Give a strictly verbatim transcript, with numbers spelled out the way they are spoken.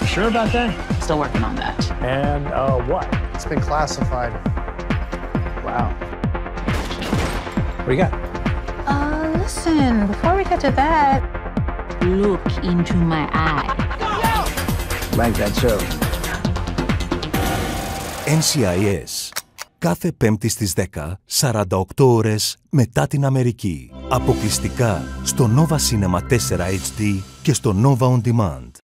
sure about that? Still working on that. And uh, what? It's been classified. Wow. What do you got? Uh, listen, before we get to that, look into my eye. Like that show. Εν Σι Άι Ες. Κάθε Πέμπτη στις δέκα, σαράντα οκτώ ώρες μετά την Αμερική. Αποκλειστικά στο Nova Cinema φορ έιτς ντι και στο Nova On Demand.